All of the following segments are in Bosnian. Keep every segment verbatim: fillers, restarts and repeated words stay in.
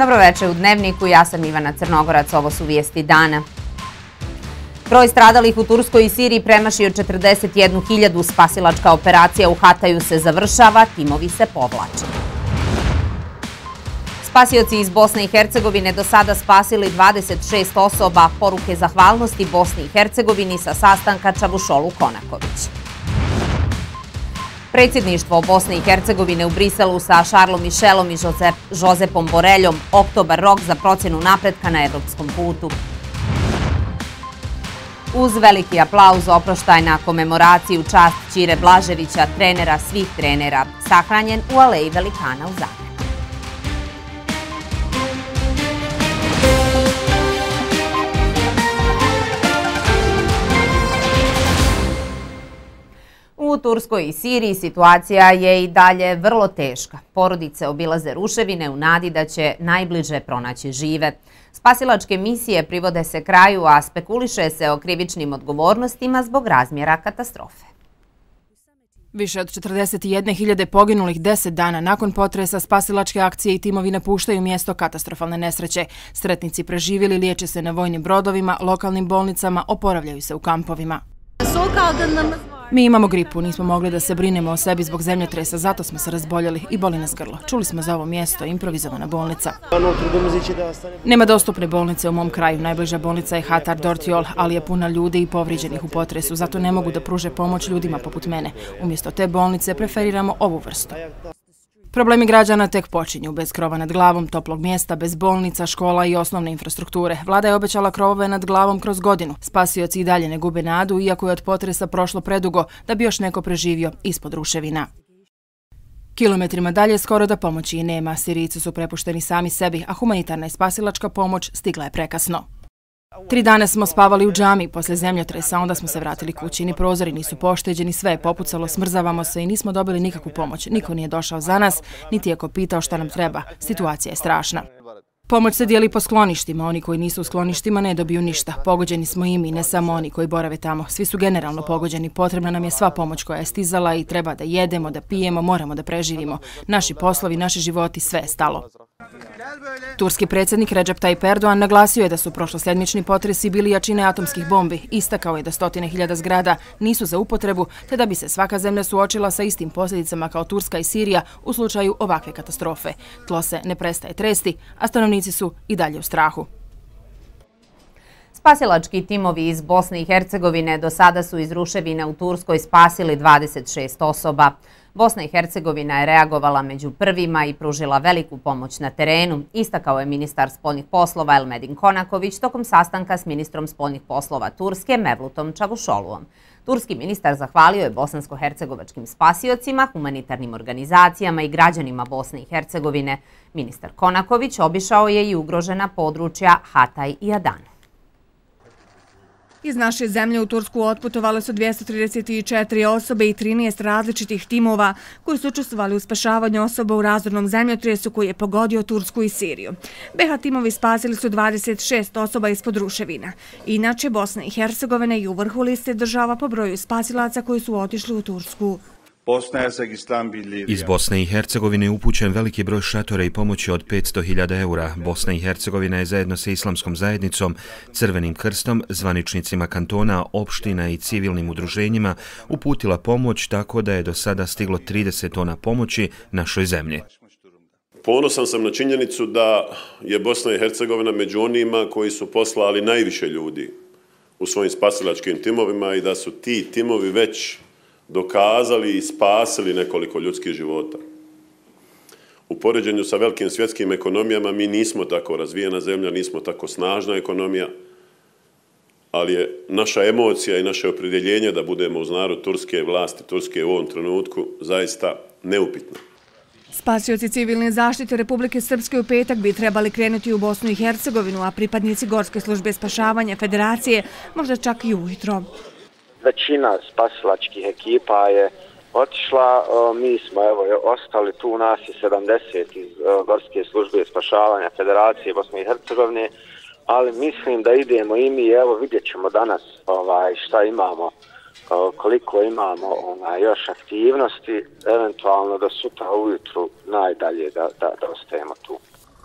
Dobroveče u Dnevniku, ja sam Ivana Crnogorac, ovo su vijesti dana. Broj stradalih u Turskoj i Siriji premašio četrdeset jednu hiljadu, spasilačka operacija u Hataju se završava, timovi se povlače. Spasioci iz Bosne i Hercegovine do sada spasili dvadeset šest osoba, poruke zahvalnosti Bosni i Hercegovini sa sastanka Čavušolu-Konaković. Predsjedništvo Bosne i Hercegovine u Briselu sa Šarlom Mišelom i Žozepom Boreljom, oktobar rok za procjenu napretka na evropskom putu. Uz veliki aplauz oproštajna komemoracija u čast Ćire Blaževića, trenera svih trenera, sahranjen u Aleji Velikana u Zagrebu. U Turskoj i Siriji situacija je i dalje vrlo teška. Porodice obilaze ruševine u nadi da će najbliže pronaći žive. Spasilačke misije privode se kraju, a spekuliše se o krivičnim odgovornostima zbog razmjera katastrofe. Više od četrdeset jedne hiljade poginulih deset dana nakon potresa, spasilačke akcije i timovi napuštaju mjesto katastrofalne nesreće. Sretnici preživjeli liječe se na vojnim brodovima, lokalnim bolnicama, oporavljaju se u kampovima. Mi imamo gripu, nismo mogli da se brinemo o sebi zbog zemljotresa, zato smo se razboljeli i boli nas grlo. Čuli smo za ovo mjesto, improvizovana bolnica. Nema dostupne bolnice u mom kraju, najbliža bolnica je Hatar Dortiol, ali je puna ljudi i povrijeđenih u potresu, zato ne mogu da pruže pomoć ljudima poput mene. Umjesto te bolnice preferiramo ovu vrstu. Problemi građana tek počinju, bez krova nad glavom, toplog mjesta, bez bolnica, škola i osnovne infrastrukture. Vlada je obećala krovove nad glavom kroz godinu. Spasioci i dalje ne gube nadu, iako je od potresa prošlo predugo da bi još neko preživio ispod ruševina. Kilometrima dalje skoro da pomoći i nema. Sirijci su prepušteni sami sebi, a humanitarna i spasilačka pomoć stigla je prekasno. Tri dana smo spavali u džami poslije zemljotresa, onda smo se vratili kući. Ni prozori nisu pošteđeni, sve je popucalo, smrzavamo se i nismo dobili nikakvu pomoć. Niko nije došao za nas, niti je ko pitao šta nam treba. Situacija je strašna. Pomoć se dijeli po skloništima, oni koji nisu u skloništima ne dobiju ništa. Pogođeni smo i mi, ne samo oni koji borave tamo. Svi su generalno pogođeni, potrebna nam je sva pomoć koja je stizala i treba da jedemo, da pijemo, moramo da preživimo. Naši poslovi, naši životi, sve je stalo. Turski predsjednik Recep Tayyip Erdogan naglasio je da su prošlosedmični potresi bili jačine atomskih bombi. Istakao je da stotine hiljada zgrada nisu za upotrebu, te da bi se svaka zemlja suočila sa istim posljedicama kao Turska i Sirija u slučaju ovakve katastrofe. Tlo se ne prestaje tresti, a stanovnici su i dalje u strahu. Spasilački timovi iz Bosne i Hercegovine do sada su iz ruševina u Turskoj spasili dvadeset šest osoba. Bosna i Hercegovina je reagovala među prvima i pružila veliku pomoć na terenu, istakao je ministar spoljnih poslova Elmedin Konaković tokom sastanka s ministrom spoljnih poslova Turske Mevlutom Čavušoluom. Turski ministar zahvalio je bosansko-hercegovačkim spasiocima, humanitarnim organizacijama i građanima Bosne i Hercegovine. Ministar Konaković obišao je i ugrožena područja Hataj i Adan. Iz naše zemlje u Tursku otputovale su dvjesto trideset četiri osobe i trinaest različitih timova koji su učestvovali u spašavanju osoba u razornom zemljotresu koji je pogodio Tursku i Siriju. be ha timovi spasili su dvadeset šest osoba ispod ruševina. Inače, Bosna i Hercegovina je u vrhu liste država po broju spasilaca koji su otišli u Tursku. Iz Bosne i Hercegovine je upućen veliki broj šatora i pomoći od petsto hiljada eura. Bosna i Hercegovina je zajedno sa Islamskom zajednicom, Crvenim krstom, zvaničnicima kantona, opština i civilnim udruženjima uputila pomoć, tako da je do sada stiglo trideset tona pomoći našoj zemlji. Ponosan sam na činjenicu da je Bosna i Hercegovina među onima koji su poslali najviše ljudi u svojim spasilačkim timovima i da su ti timovi već dokazali i spasili nekoliko ljudskih života. U poređenju sa velikim svjetskim ekonomijama mi nismo tako razvijena zemlja, nismo tako snažna ekonomija, ali je naša emocija i naše opredjeljenje da budemo uz narod turske vlasti, Turske u ovom trenutku zaista neupitno. Spasioci civilne zaštite Republike Srpske u petak bi trebali krenuti u Bosnu i Hercegovinu, a pripadnici Gorske službe spašavanja Federacije možda čak i ujutro. Većina spasilačkih ekipa je otišla, mi smo evo ostali tu, nas je sedamdeset iz Gorske službe spašavanja Federacije Bosne i Hercegovine, ali mislim da idemo i mi, evo vidjet ćemo danas ovaj, šta imamo, koliko imamo ovaj, još aktivnosti, eventualno do sutra ujutru najdalje da, da, da ostajemo tu.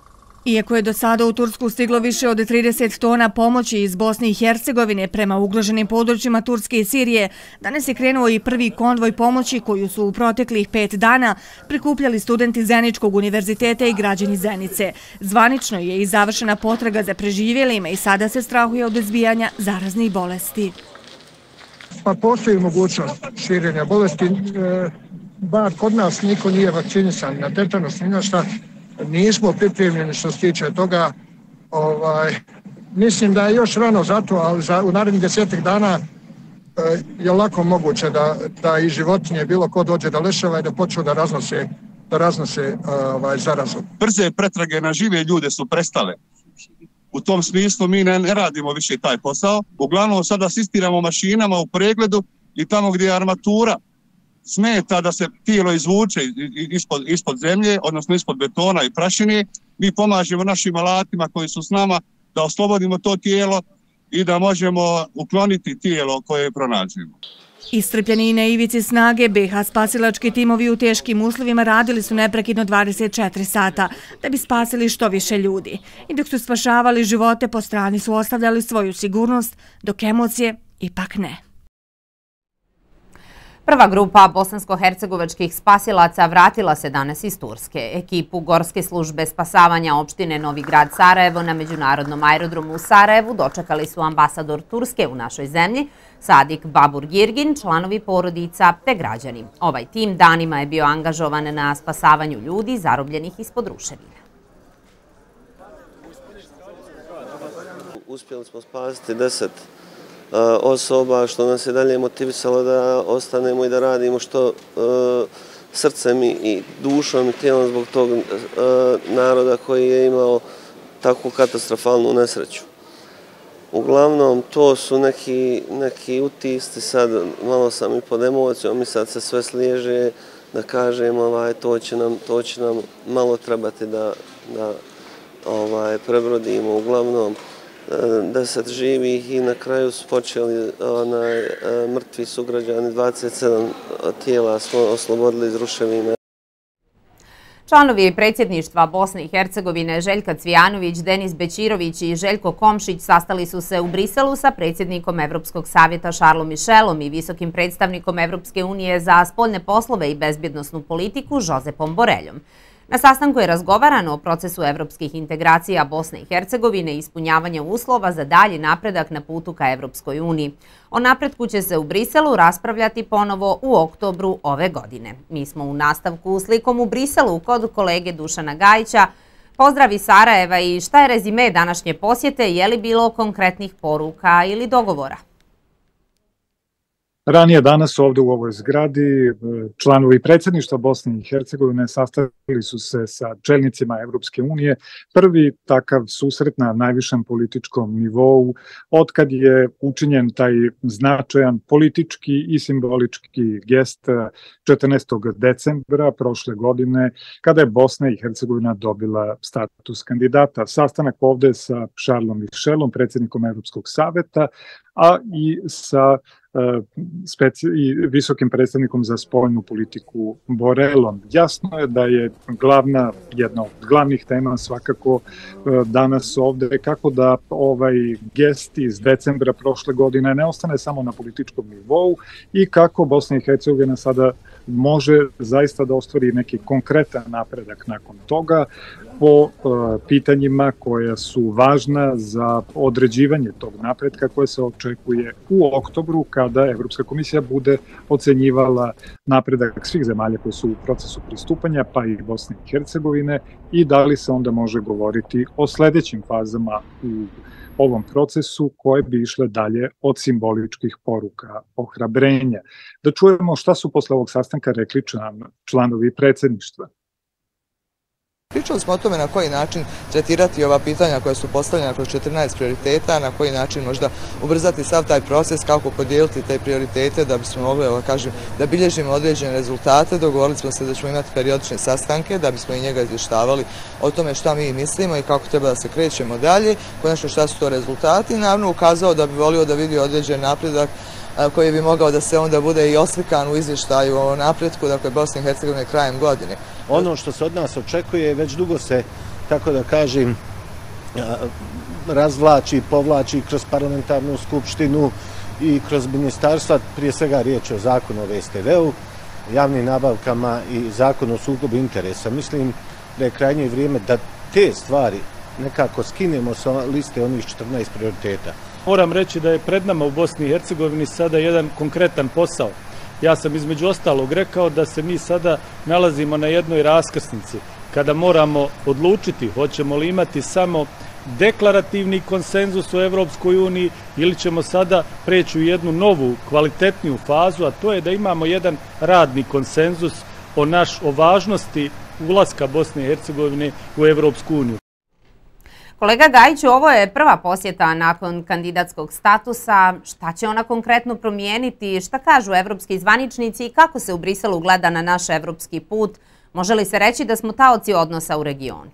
Iako je do sada u Tursku stiglo više od trideset tona pomoći iz Bosne i Hercegovine prema ugroženim područjima Turske i Sirije, danas je krenuo i prvi konvoj pomoći koju su u proteklih pet dana prikupljali studenti Zeničkog univerziteta i građani Zenice. Zvanično je i završena potraga za preživjelima i sada se strahuje od izbijanja zaraznih bolesti. Pa postoji mogućnost širenja bolesti. Bar kod nas niko nije vakcinisan na tetanus, ni na šta. Nismo pripremljeni što se tiče toga. Ovaj, mislim da je još rano za to, ali za, u narednih desetak dana e, je lako moguće da, da i životinje, bilo ko dođe da lešava i da počnu da raznose, da raznose ovaj, zarazu. Brze pretrage na žive ljude su prestale. U tom smislu mi ne, ne radimo više taj posao. Uglavnom sada asistiramo mašinama u pregledu i tamo gdje je armatura smeta da se tijelo izvuče ispod, ispod zemlje, odnosno ispod betona i prašine, mi pomažemo našim alatima koji su s nama da oslobodimo to tijelo i da možemo ukloniti tijelo koje pronađemo. Iscrpljeni i na ivici snage, B iH spasilački timovi u teškim uslovima radili su neprekidno dvadeset četiri sata da bi spasili što više ljudi. I dok su spašavali živote, po strani su ostavljali svoju sigurnost, dok emocije ipak ne. Prva grupa bosansko-hercegovačkih spasilaca vratila se danas iz Turske. Ekipu Gorske službe spasavanja opštine Novi Grad Sarajevo na međunarodnom aerodromu u Sarajevu dočekali su ambasador Turske u našoj zemlji, Sadik Babur Girgin, članovi porodica te građani. Ovaj tim danima je bio angažovan na spasavanju ljudi zarobljenih ispod ruševina. Uspjeli smo spasiti deset osoba, što nas je dalje motivisalo da ostanemo i da radimo što srcem i dušom i tijelom zbog tog naroda koji je imao takvu katastrofalnu nesreću. Uglavnom, to su neki, neki utisci, sad malo sam i pod emocijom i sad se sve sliježe da kažem ovaj, to, će nam, to će nam malo trebati da, da ovaj, prebrodimo. Uglavnom, deset živih i na kraju su počeli onaj, mrtvi sugrađani, dvadeset sedam tijela smo oslobodili iz ruševina. Članovi predsjedništva Bosne i Hercegovine Željka Cvijanović, Denis Bećirović i Željko Komšić sastali su se u Briselu sa predsjednikom Evropskog savjeta Charlesom Michelom i visokim predstavnikom Evropske unije za spoljne poslove i bezbjednosnu politiku Josepom Boreljom. Na sastanku je razgovarano o procesu evropskih integracija Bosne i Hercegovine i ispunjavanja uslova za dalji napredak na putu ka Evropskoj uniji. O napretku će se u Briselu raspravljati ponovo u oktobru ove godine. Mi smo u nastavku slikom u Briselu kod kolege Dušana Gajića. Pozdrav iz Sarajeva i šta je rezime današnje posjete, je li bilo konkretnih poruka ili dogovora? Ranije danas ovdje u ovoj zgradi članovi predsjedništva Bosne i Hercegovine sastavili su se sa čelnicima Evropske unije. Prvi takav susret na najvišem političkom nivou otkad je učinjen taj značajan politički i simbolički gest četrnaestog decembra prošle godine kada je Bosna i Hercegovina dobila status kandidata. Sastanak ovdje sa Charlesom Michelom, predsjednikom Evropskog savjeta, a i sa i visokim predstavnikom za spoljnu politiku Borelom. Jasno je da je glavna, jedna od glavnih tema svakako danas ovdje kako da ovaj gest iz decembra prošle godine ne ostane samo na političkom nivou i kako Bosna i Hercegovina sada može zaista da ostvari neki konkretan napredak nakon toga po uh, pitanjima koja su važna za određivanje tog napretka koje se očekuje u oktobru kada Evropska komisija bude ocenjivala napredak svih zemalja koji su u procesu pristupanja, pa i Bosne i Hercegovine, i da li se onda može govoriti o sljedećim fazama u ovom procesu koje bi išle dalje od simboličkih poruka ohrabrenja. Da čujemo šta su posle ovog sastanka rekli član, članovi predsjedništva. Pričali smo o tome na koji način tretirati ova pitanja koja su postavljena kroz četrnaest prioriteta, na koji način možda ubrzati sav taj proces, kako podijeliti te prioritete da bismo mogli, kažem, da bilježimo određene rezultate. Dogovorili smo se da ćemo imati periodične sastanke, da bismo i njega izvještavali o tome šta mi mislimo i kako treba da se krećemo dalje, konačno šta su to rezultati. I naravno ukazao da bi volio da vidi određen napredak koji bi mogao da se onda bude i oslikan u izvještaju o napretku, dakle Bosne i Hercegovine krajem godine. Ono što se od nas očekuje, već dugo se tako da kažem, razvlači, povlači kroz parlamentarnu skupštinu i kroz ministarstva, prije svega riječ o zakonu o V S T V-u, javnim nabavkama i zakonu o sukobu interesa. Mislim da je krajnje vrijeme da te stvari nekako skinemo sa liste onih četrnaest prioriteta. Moram reći da je pred nama u Bosni i Hercegovini sada jedan konkretan posao. Ja sam između ostalog rekao da se mi sada nalazimo na jednoj raskrsnici kada moramo odlučiti hoćemo li imati samo deklarativni konsenzus u Evropskoj uniji ili ćemo sada preći u jednu novu, kvalitetniju fazu, a to je da imamo jedan radni konsenzus o, naš, o važnosti ulaska Bosne i Hercegovine u Evropsku uniju. Kolega Gajiću, ovo je prva posjeta nakon kandidatskog statusa. Šta će ona konkretno promijeniti? Šta kažu evropski zvaničnici i kako se u Briselu gleda na naš evropski put? Može li se reći da smo taoci odnosa u regionu?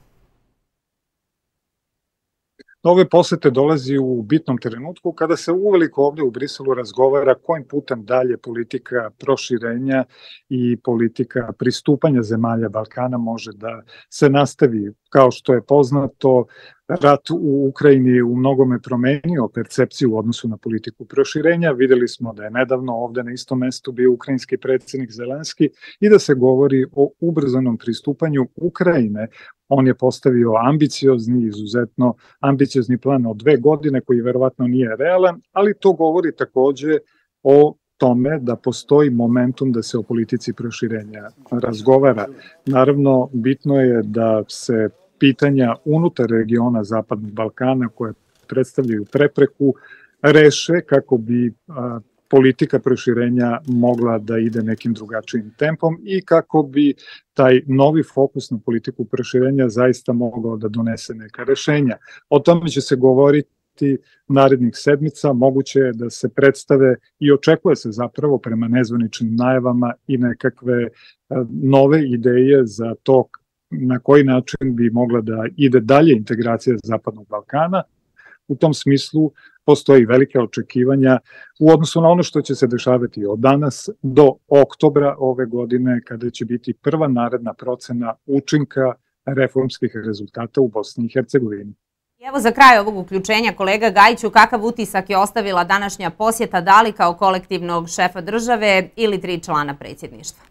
Ove posete dolazi u bitnom trenutku kada se uveliko ovdje u Briselu razgovara kojim putem dalje politika proširenja i politika pristupanja zemalja Balkana može da se nastavi. Kao što je poznato, rat u Ukrajini u mnogome promenio percepciju u odnosu na politiku proširenja. Videli smo da je nedavno ovdje na istom mestu bio ukrajinski predsjednik Zelenski i da se govori o ubrzanom pristupanju Ukrajine. On je postavio ambiciozni, izuzetno ambiciozni plan od dve godine koji verovatno nije realan, ali to govori također o tome da postoji momentum da se o politici proširenja razgovara. Naravno, bitno je da se pitanja unutar regiona Zapadnog Balkana koje predstavljaju prepreku reše kako bi a, politika proširenja mogla da ide nekim drugačijim tempom i kako bi taj novi fokus na politiku proširenja zaista mogao da donese neka rešenja. O tome će se govoriti narednih sedmica, moguće je da se predstave i očekuje se zapravo prema nezvaničnim najavama i nekakve a, nove ideje za to na koji način bi mogla da ide dalje integracija Zapadnog Balkana. U tom smislu postoji velike očekivanja u odnosu na ono što će se dešavati od danas do oktobra ove godine, kada će biti prva naredna procena učinka reformskih rezultata u Bosni i Hercegovini. Evo za kraj ovog uključenja, kolega Gajiću, kakav utisak je ostavila današnja posjeta, da li kao kolektivnog šefa države ili tri člana predsjedništva?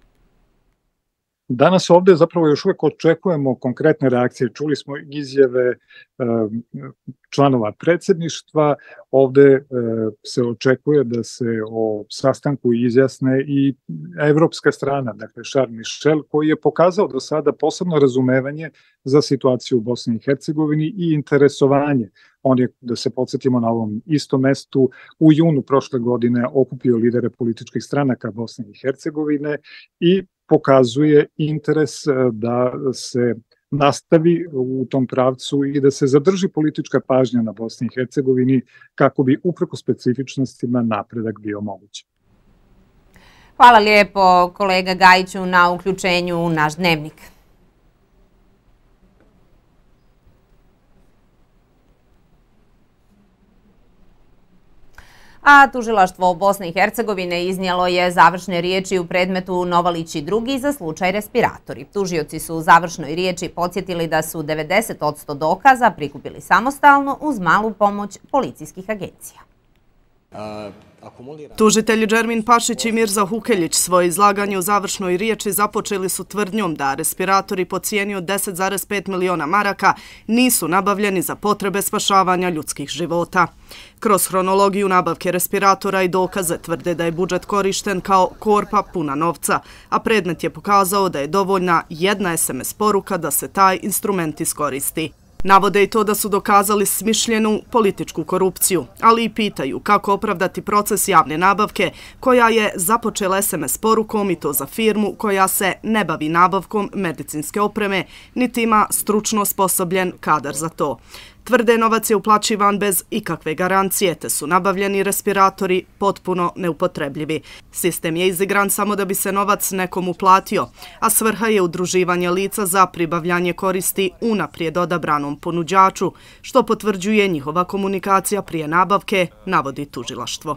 Danas ovdje zapravo još uvijek očekujemo konkretne reakcije. Čuli smo izjave članova predsjedništva, ovdje se očekuje da se o sastanku izjasne i evropska strana, dakle Charles Michel, koji je pokazao do sada posebno razumevanje za situaciju u Bosni i Hercegovini i interesovanje. On je, da se podsjetimo, na ovom istom mestu u junu prošle godine okupio lidere političkih stranaka Bosne i Hercegovine i pokazuje interes da se nastavi u tom pravcu i da se zadrži politička pažnja na Bosni i Hercegovini kako bi upreko specifičnostima napredak bio moguć. Hvala lijepo kolega Gajiću na uključenju u naš dnevnik. A tužilaštvo Bosne i Hercegovine iznijelo je završne riječi u predmetu Novalić i drugi za slučaj respiratori. Tužioci su u završnoj riječi podsjetili da su devedeset posto dokaza prikupili samostalno uz malu pomoć policijskih agencija. Tužitelji Džermin Pašić i Mirza Hukeljić svoje izlaganje u završnoj riječi započeli su tvrdnjom da respiratori po cijeni od deset zarez pet miliona maraka nisu nabavljeni za potrebe spašavanja ljudskih života. Kroz hronologiju nabavke respiratora i dokaze tvrde da je budžet korišten kao korpa puna novca, a predmet je pokazao da je dovoljna jedna es em es poruka da se taj instrument iskoristi. Navode i to da su dokazali smišljenu političku korupciju, ali i pitaju kako opravdati proces javne nabavke koja je započela es em es porukom i to za firmu koja se ne bavi nabavkom medicinske opreme, niti ima stručno sposobljen kadar za to. Tvrde novac je uplaćivan bez ikakve garancije, te su nabavljeni respiratori potpuno neupotrebljivi. Sistem je izigran samo da bi se novac nekom uplatio, a svrha je udruživanje lica za pribavljanje koristi unaprijed odabranom ponuđaču, što potvrđuje njihova komunikacija prije nabavke, navodi tužilaštvo.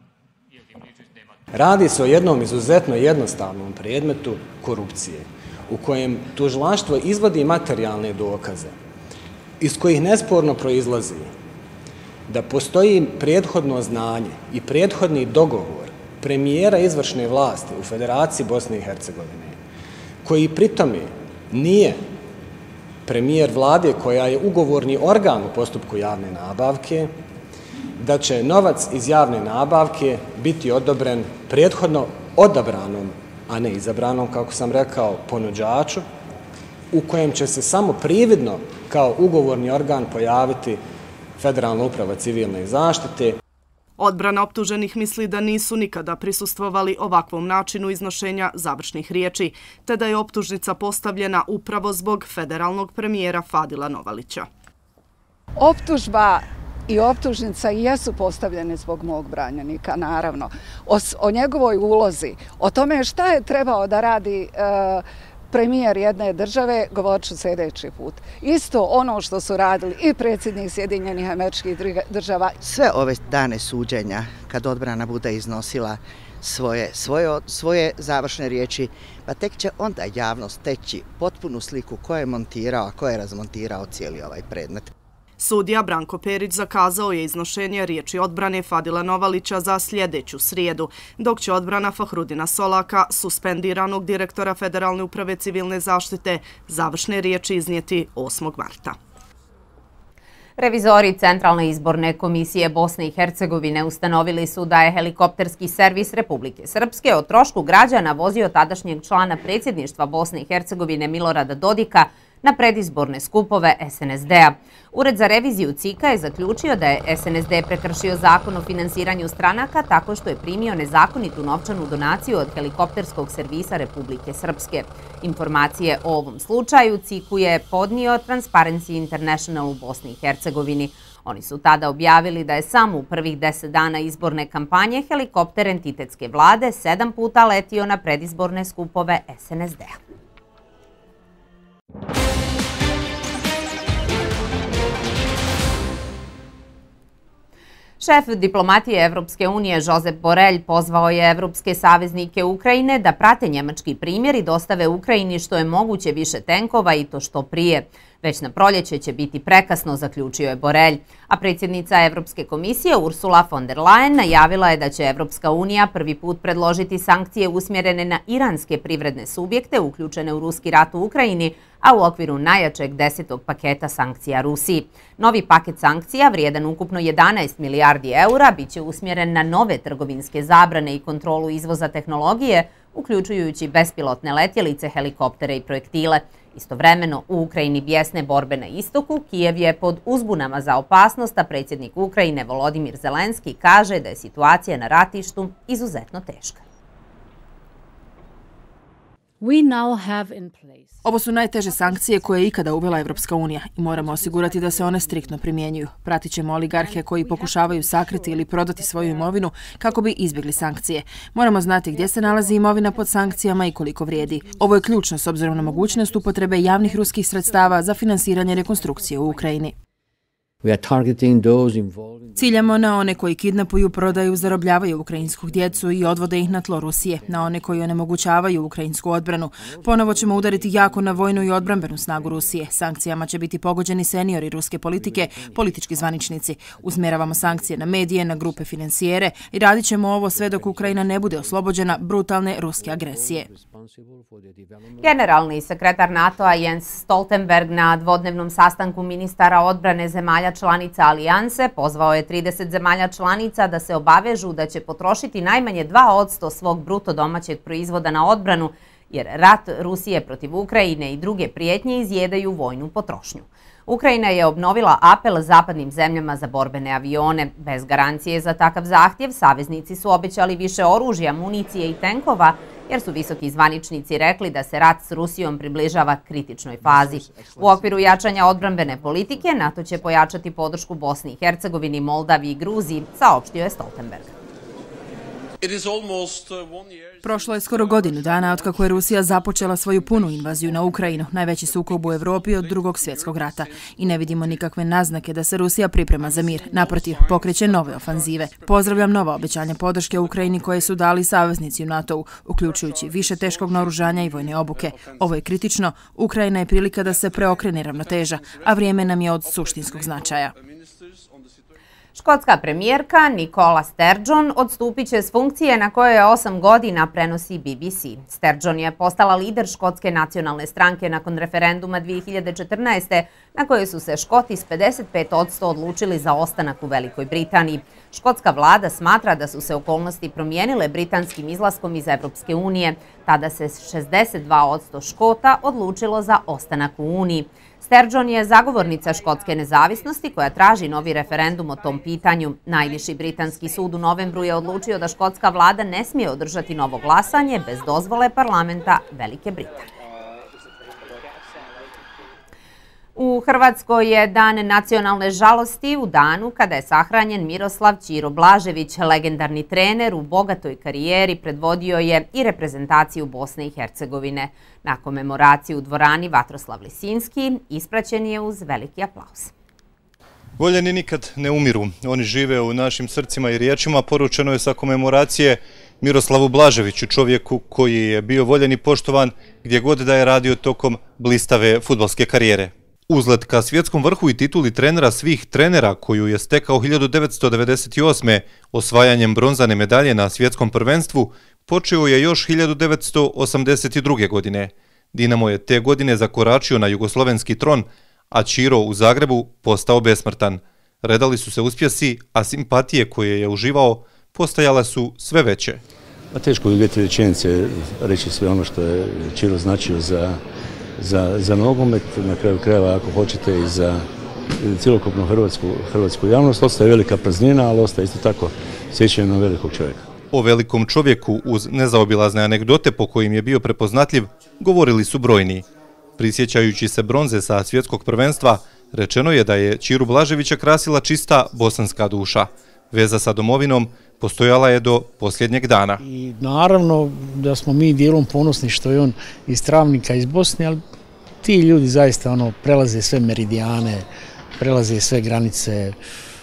Radi se o jednom izuzetno jednostavnom predmetu korupcije. u kojem tužilaštvo izvodi materijalne dokaze, iz kojih nesporno proizlazi da postoji prethodno znanje i prethodni dogovor premijera izvršne vlasti u Federaciji Bosne i Hercegovine, koji pritome nije premijer vlade koja je ugovorni organ u postupku javne nabavke, da će novac iz javne nabavke biti odobren prethodno odabranom, a ne izabranom, kako sam rekao, ponuđaču, u kojem će se samo prividno kao ugovorni organ pojaviti Federalna uprava civilne zaštite. Odbrana optuženih misli da nisu nikada prisustvovali ovakvom načinu iznošenja završnih riječi, te da je optužnica postavljena upravo zbog federalnog premijera Fadila Novalića. Optužba i optužnica jesu postavljene zbog mog branjenika, naravno. O, o njegovoj ulozi, o tome šta je trebao da radi e, premijer jedne države, govorit ću sljedeći put. Isto ono što su radili i predsjednik Sjedinjenih Američkih Država. Sve ove dane suđenja, kad odbrana bude iznosila svoje, svoje, svoje završne riječi, pa tek će onda javnost teći potpunu sliku ko je montirao, a ko je razmontirao cijeli ovaj predmet. Sudija Branko Perić zakazao je iznošenje riječi odbrane Fadila Novalića za sljedeću srijedu, dok će odbrana Fahrudina Solaka, suspendiranog direktora Federalne uprave civilne zaštite, završne riječi iznijeti osmog marta. Revizori Centralne izborne komisije Bosne i Hercegovine ustanovili su da je helikopterski servis Republike Srpske o trošku građana vozio tadašnjeg člana predsjedništva Bosne i Hercegovine Milorada Dodika na predizborne skupove S N S D-a. Ured za reviziju C I K A je zaključio da je S N S D prekršio zakon o finansiranju stranaka tako što je primio nezakonitu novčanu donaciju od helikopterskog servisa Republike Srpske. Informacije o ovom slučaju C I K U je podnio Transparency International u Bosni i Hercegovini. Oni su tada objavili da je samo u prvih deset dana izborne kampanje helikopter entitetske vlade sedam puta letio na predizborne skupove S N S D-a. Šef diplomatije Evropske unije Josep Borrell pozvao je evropske saveznike Ukrajine da prate njemački primjer i dostave Ukrajini što je moguće više tenkova i to što prije. Već na proljeće će biti prekasno, zaključio je Borrell. A predsjednica Evropske komisije Ursula von der Leyen najavila je da će Evropska unija prvi put predložiti sankcije usmjerene na iranske privredne subjekte uključene u ruski rat u Ukrajini, a u okviru najjačeg desetog paketa sankcija Rusiji. Novi paket sankcija, vrijedan ukupno jedanaest milijardi eura, bit će usmjeren na nove trgovinske zabrane i kontrolu izvoza tehnologije, uključujući bespilotne letjelice, helikoptere i projektile. Istovremeno, u Ukrajini bijesne borbe na istoku, Kijev je pod uzbunama za opasnost, a predsjednik Ukrajine Volodimir Zelenski kaže da je situacija na ratištu izuzetno teška. Ovo su najteže sankcije koje je ikada uvela Evropska unija i moramo osigurati da se one striktno primjenjuju. Pratit ćemo oligarhe koji pokušavaju sakriti ili prodati svoju imovinu kako bi izbjegli sankcije. Moramo znati gdje se nalazi imovina pod sankcijama i koliko vrijedi. Ovo je ključno s obzirom na mogućnost upotrebe javnih ruskih sredstava za finansiranje rekonstrukcije u Ukrajini. Ciljamo na one koji kidnapuju, prodaju, zarobljavaju ukrajinsku djecu i odvode ih na tlo Rusije, na one koji onemogućavaju ukrajinsku odbranu. Ponovo ćemo udariti jako na vojnu i odbrambenu snagu Rusije. Sankcijama će biti pogođeni seniori ruske politike, politički zvaničnici. Usmjeravamo sankcije na medije, na grupe financijere i radit ćemo ovo sve dok Ukrajina ne bude oslobođena brutalne ruske agresije. Generalni sekretar NATO-a Jens Stoltenberg na dvodnevnom sastanku ministara odbrane zemalja članica alijanse pozvao je trideset zemalja članica da se obavežu da će potrošiti najmanje dva posto svog bruto domaćeg proizvoda na odbranu, jer rat Rusije protiv Ukrajine i druge prijetnje izjedaju vojnu potrošnju. Ukrajina je obnovila apel zapadnim zemljama za borbene avione. Bez garancije za takav zahtjev, saveznici su obećali više oružja, municije i tenkova, jer su visoki zvaničnici rekli da se rat s Rusijom približava kritičnoj fazi. U okviru jačanja odbrambene politike, NATO će pojačati podršku Bosni i Hercegovini, Moldaviji i Gruziji, saopštio je Stoltenberg. Prošlo je skoro godinu dana od kako je Rusija započela svoju punu invaziju na Ukrajinu, najveći sukob u Evropi od drugog svjetskog rata. I ne vidimo nikakve naznake da se Rusija priprema za mir. Naprotiv, pokreće nove ofanzive. Pozdravljam nova obećanja podrške Ukrajini koje su dali saveznici u NATO-u, uključujući više teškog naoružanja i vojne obuke. Ovo je kritično. Ukrajina je prilika da se preokrene ravnoteža, a vrijeme nam je od suštinskog značaja. Škotska premijerka Nicola Sturgeon odstupit će s funkcije na kojoj je osam godina prenosi B B C. Sturgeon je postala lider Škotske nacionalne stranke nakon referenduma dvije hiljade četrnaeste. na kojoj su se Škoti s pedeset pet posto odlučili za ostanak u Velikoj Britaniji. Škotska vlada smatra da su se okolnosti promijenile britanskim izlaskom iz Evropske unije. Tada se šezdeset dva posto Škota odlučilo za ostanak u Uniji. Sturgeon je zagovornica škotske nezavisnosti koja traži novi referendum o tom pitanju. Najviši britanski sud u novembru je odlučio da škotska vlada ne smije održati novo glasanje bez dozvole parlamenta Velike Britanije. U Hrvatskoj je dan nacionalne žalosti u danu kada je sahranjen Miroslav Ćiro Blažević, legendarni trener u bogatoj karijeri, predvodio je i reprezentaciju Bosne i Hercegovine. Na komemoraciji u dvorani Vatroslav Lisinski ispraćen je uz veliki aplauz. Voljeni nikad ne umiru, oni žive u našim srcima i riječima, poručeno je sa komemoracije Miroslavu Blaževiću, čovjeku koji je bio voljen i poštovan gdje god da je radio tokom blistave fudbalske karijere. Uzlet ka svjetskom vrhu i tituli trenera svih trenera koju je stekao hiljadu devetsto devedeset osme. osvajanjem bronzane medalje na svjetskom prvenstvu počeo je još hiljadu devetsto osamdeset druge. godine. Dinamo je te godine zakoračio na jugoslovenski tron, a Ćiro u Zagrebu postao besmrtan. Redali su se uspjesi, a simpatije koje je uživao postajale su sve veće. Teško je u dvije tri rečenice reći sve ono što je Ćiro značio za Za, za nogomet, na kraju krajeva ako hoćete i za cjelokupnu hrvatsku, hrvatsku javnost. Ostaje velika praznina, ali ostaje isto tako sjećanje na velikog čovjeka. O velikom čovjeku uz nezaobilazne anegdote po kojim je bio prepoznatljiv govorili su brojni. Prisjećajući se bronze sa svjetskog prvenstva, rečeno je da je Ćiru Blaževića krasila čista bosanska duša. Veza sa domovinom postojala je do posljednjeg dana. I naravno da smo mi dijelom ponosni što je on iz Travnika, iz Bosne, ali ti ljudi zaista ono prelaze sve meridijane, prelaze sve granice.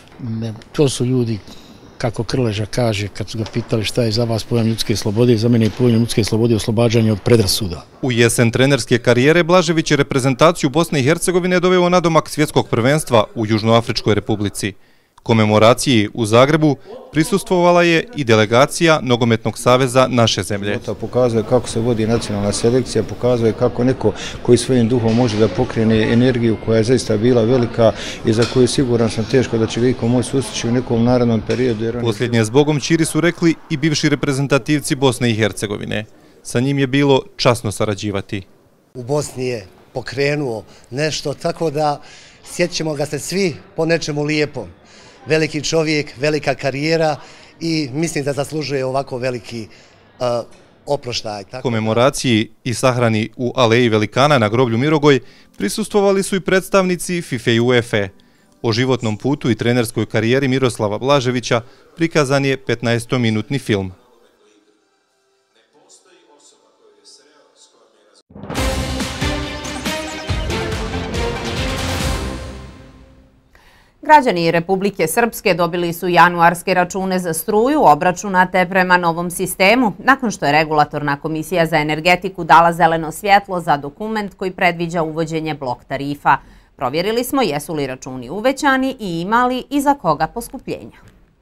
To su ljudi, kako Krleža kaže, kad su ga pitali šta je za vas pojam ljudske slobode, za mene je pojam ljudske slobode oslobađanje od predrasuda. U jesen trenerske karijere Blažević je reprezentaciju Bosne i Hercegovine doveo na domak svjetskog prvenstva u Južnoafričkoj republici. Komemoraciji u Zagrebu prisustvovala je i delegacija Nogometnog saveza naše zemlje. To pokazuje kako se vodi nacionalna selekcija, pokazuje kako neko koji svojim duhom može da pokrene energiju koja je zaista bila velika i za koju siguran sam teško da će liko moći sustići u nekom narednom periodu. Posljednje s Bogom Ćiri su rekli i bivši reprezentativci Bosne i Hercegovine. Sa njim je bilo časno sarađivati. U Bosni je pokrenuo nešto tako da sjećamo ga se svi po nečemu lijepom. Veliki čovjek, velika karijera i mislim da zaslužuje ovako veliki uh, oproštaj. Komemoraciji i sahrani u Aleji velikana na groblju Mirogoj prisustvovali su i predstavnici FIFA i UEFA. O životnom putu i trenerskoj karijeri Miroslava Blaževića prikazan je petnaestominutni film. Građani Republike Srpske dobili su januarske račune za struju obračunate prema novom sistemu, nakon što je Regulatorna komisija za energetiku dala zeleno svjetlo za dokument koji predviđa uvođenje blok tarifa. Provjerili smo jesu li računi uvećani i imali i za koga poskupljenja.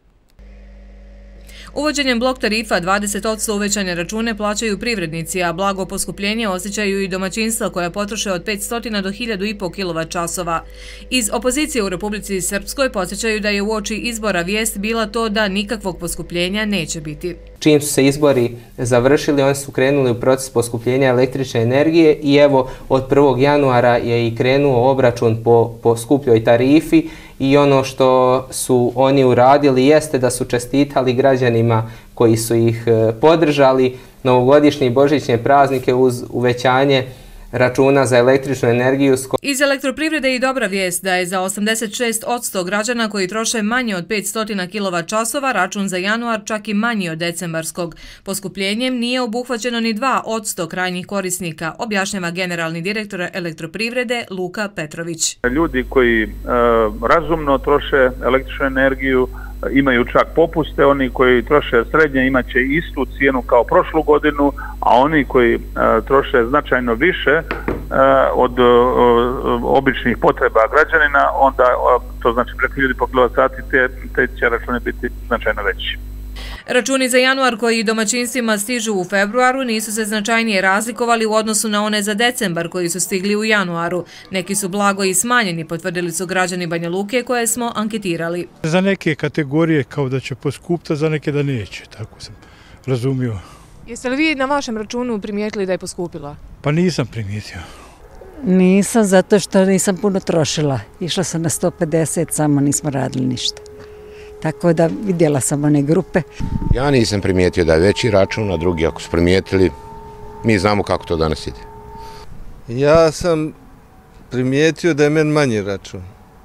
Uvođenjem blok tarifa dvadeset posto uvećane račune plaćaju privrednici, a blago poskupljenje osjećaju i domaćinstva koja potroše od petsto do hiljadu i po kilovat časova. Iz opozicije u Republici Srpskoj podsjećaju da je u oči izbora vijest bila to da nikakvog poskupljenja neće biti. Čim su se izbori završili, oni su krenuli u proces poskupljenja električne energije i evo od prvog januara je i krenuo obračun po, po skupljoj tarifi. I ono što su oni uradili jeste da su čestitali građanima koji su ih podržali novogodišnje i božićne praznike uz uvećanje računa za električnu energiju. Iz elektroprivrede i dobra vijest da je za osamdeset šest posto građana koji troše manje od petsto kilovat-časova račun za januar čak i manji od decembarskog. Poskupljenjem nije obuhvaćeno ni dva posto krajnjih korisnika, objašnjava generalni direktor elektroprivrede Luka Petrović. Ljudi koji e, razumno troše električnu energiju imaju čak popuste, oni koji troše srednje imat će istu cijenu kao prošlu godinu, a oni koji e, troše značajno više e, od e, običnih potreba građanina, onda e, to znači preko ljudi po kilovat-sati, te, te će račune biti značajno veći. Računi za januar koji domaćinstvima stižu u februaru nisu se značajnije razlikovali u odnosu na one za decembar koji su stigli u januaru. Neki su blago i smanjeni, potvrdili su građani Banja Luke koje smo anketirali. Za neke kategorije kao da će poskupiti, za neke da neće, tako sam razumio. Jeste li vi na vašem računu primijetili da je poskupila? Pa nisam primijetio. Nisam, zato što nisam puno trošila. Išla sam na sto pedeset, samo nismo radili ništa. Tako da vidjela sam one grupe. Ja nisam primijetio da je veći račun, a drugi ako su primijetili, mi znamo kako to danas ide. Ja sam primijetio da je meni manji račun.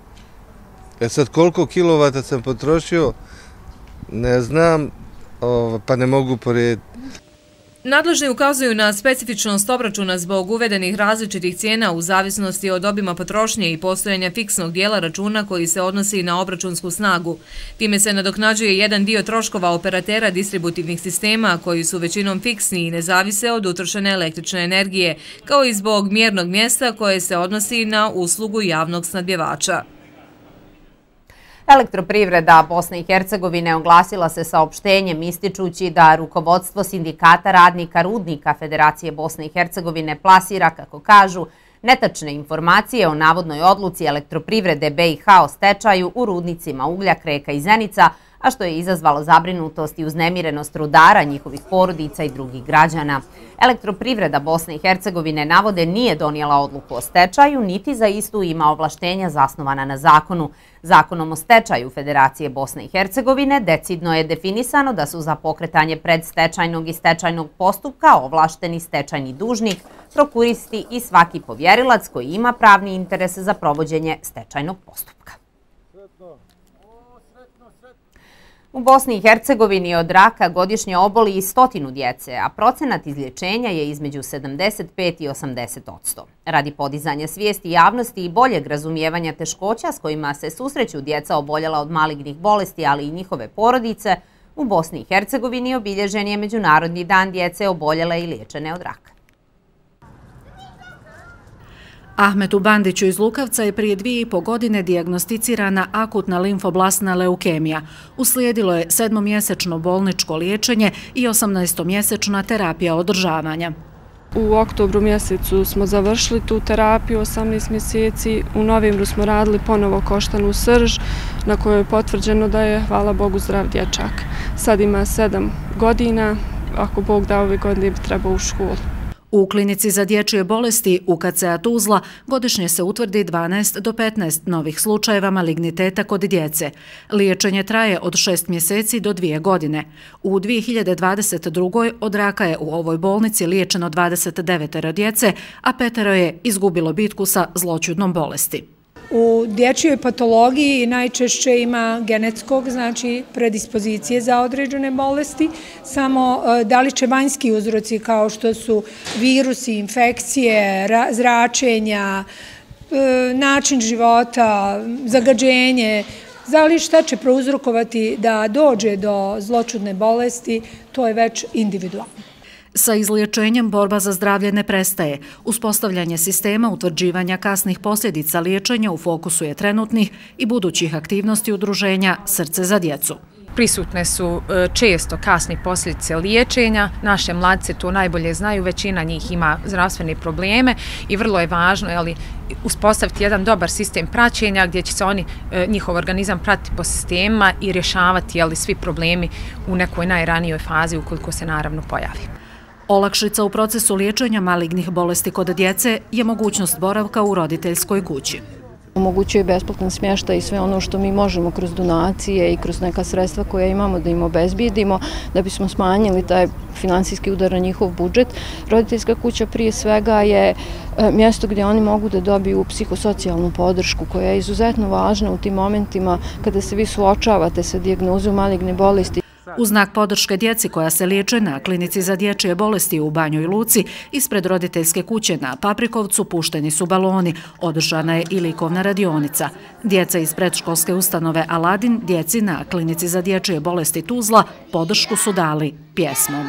E sad koliko kilovata sam potrošio, ne znam, pa ne mogu porediti. Nadležni ukazuju na specifičnost obračuna zbog uvedenih različitih cijena u zavisnosti od obima potrošnje i postojanja fiksnog dijela računa koji se odnosi na obračunsku snagu. Time se nadoknađuje jedan dio troškova operatera distributivnih sistema koji su većinom fiksni i ne zavise od utrošene električne energije, kao i zbog mjernog mjesta koje se odnosi na uslugu javnog snabdjevača. Elektroprivreda Bosne i Hercegovine oglasila se saopštenjem ističući da rukovodstvo sindikata radnika rudnika Federacije Bosne i Hercegovine plasira, kako kažu, netačne informacije o navodnoj odluci Elektroprivrede B i H o stečaju u rudnicima Ugljak, Reka i Zenica, a što je izazvalo zabrinutost i uznemirenost rudara, njihovih porodica i drugih građana. Elektroprivreda Bosne i Hercegovine navode nije donijela odluku o stečaju, niti za istu ima ovlaštenja zasnovana na zakonu. Zakonom o stečaju Federacije Bosne i Hercegovine decidno je definisano da su za pokretanje predstečajnog i stečajnog postupka ovlašteni stečajni dužnik, prokuristi i svaki povjerilac koji ima pravni interes za provođenje stečajnog postupka. U Bosni i Hercegovini od raka godišnje oboli i stotinu djece, a procenat izlječenja je između sedamdeset pet i osamdeset posto. Radi podizanja svijesti javnosti i boljeg razumijevanja teškoća s kojima se susreću djeca oboljela od malignih bolesti, ali i njihove porodice, u Bosni i Hercegovini obilježen je Međunarodni dan djece oboljele i liječene od raka. Ahmetu Bandiću iz Lukavca je prije dvije i po godine dijagnosticirana akutna limfoblastna leukemija. Uslijedilo je sedmomjesečno bolničko liječenje i osamnaestomjesečna terapija održavanja. U oktobru mjesecu smo završili tu terapiju, osamnaest mjeseci. U novembru smo radili ponovo koštanu srž, na kojoj je potvrđeno da je, hvala Bogu, zdrav dječak. Sad ima sedam godina, ako Bog da ove godine bi trebao u školu. U klinici za dječje bolesti U K C-a Tuzla godišnje se utvrdi dvanaest do petnaest novih slučajeva maligniteta kod djece. Liječenje traje od šest mjeseci do dvije godine. U dvije hiljade dvadeset drugoj od raka je u ovoj bolnici liječeno dvadeset devet djece, a petero je izgubilo bitku sa zloćudnom bolesti. U dječjoj patologiji najčešće ima genetskog, znači predispozicije za određene bolesti, samo da li će vanjski uzroci kao što su virusi, infekcije, zračenja, način života, zagađenje, da li šta će prouzrokovati da dođe do zloćudne bolesti, to je već individualno. Sa izliječenjem borba za zdravlje ne prestaje. Uspostavljanje sistema utvrđivanja kasnih posljedica liječenja u fokusu je trenutnih i budućih aktivnosti udruženja Srce za djecu. Prisutne su često kasne posljedice liječenja, naše mladice to najbolje znaju, većina njih ima zdravstvene probleme i vrlo je važno jeli, uspostaviti jedan dobar sistem praćenja gdje će se oni, njihov organizam pratiti po sistemima i rješavati jeli, svi problemi u nekoj najranijoj fazi ukoliko se naravno pojavi. Olakšica u procesu liječenja malignih bolesti kod djece je mogućnost boravka u roditeljskoj kući. Omogućuje besplatan smještaj i sve ono što mi možemo kroz donacije i kroz neka sredstva koja imamo da im obezbijedimo, da bismo smanjili taj finansijski udar na njihov budžet. Roditeljska kuća prije svega je mjesto gdje oni mogu da dobiju psihosocijalnu podršku koja je izuzetno važna u tim momentima kada se vi suočavate sa dijagnozom maligne bolesti. U znak podrške djeci koja se liječe na klinici za dječje bolesti u Banjoj Luci, ispred roditeljske kuće na Paprikovcu pušteni su baloni, održana je i likovna radionica. Djeca iz predškolske ustanove Aladin djeci na klinici za dječje bolesti Tuzla podršku su dali pjesmom.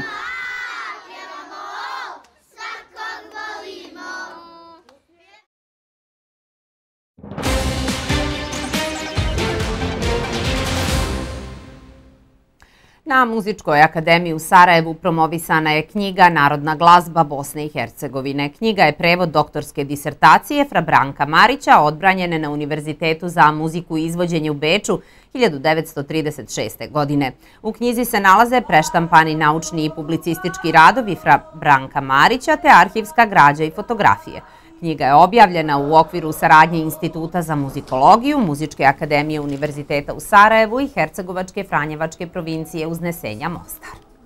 Na Muzičkoj akademiji u Sarajevu promovisana je knjiga Narodna glazba Bosne i Hercegovine. Knjiga je prevod doktorske disertacije Fra Branka Marića, odbranjene na Univerzitetu za muziku i izvođenje u Beču hiljadu devetsto trideset šeste. godine. U knjizi se nalaze preštampani naučni i publicistički radovi Fra Branka Marića te arhivska građa i fotografije. Knjiga je objavljena u okviru saradnje Instituta za muzikologiju, Muzičke akademije Univerziteta u Sarajevu i Hercegovačke Franjevačke provincije Uznesenja Mostar.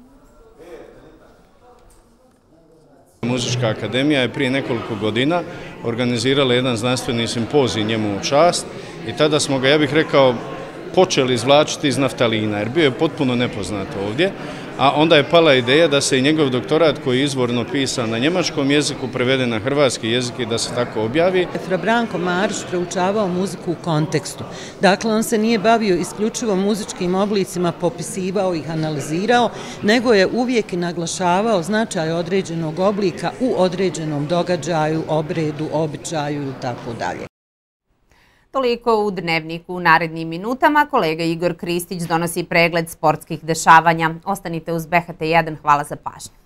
Muzička akademija je prije nekoliko godina organizirala jedan znanstveni simpozij njemu u čast i tada smo ga, ja bih rekao, počeli izvlačiti iz naftalina jer bio je potpuno nepoznat ovdje, a onda je pala ideja da se i njegov doktorat koji je izvorno pisan na njemačkom jeziku prevede na hrvatski jezik i da se tako objavi. Fra Branko Marić proučavao muziku u kontekstu. Dakle, on se nije bavio isključivo muzičkim oblicima, popisivao ih, analizirao, nego je uvijek i naglašavao značaj određenog oblika u određenom događaju, obredu, običaju i tako dalje. Toliko u Dnevniku. U narednim minutama kolega Igor Kristić donosi pregled sportskih dešavanja. Ostanite uz B H T jedan. Hvala za pažnju.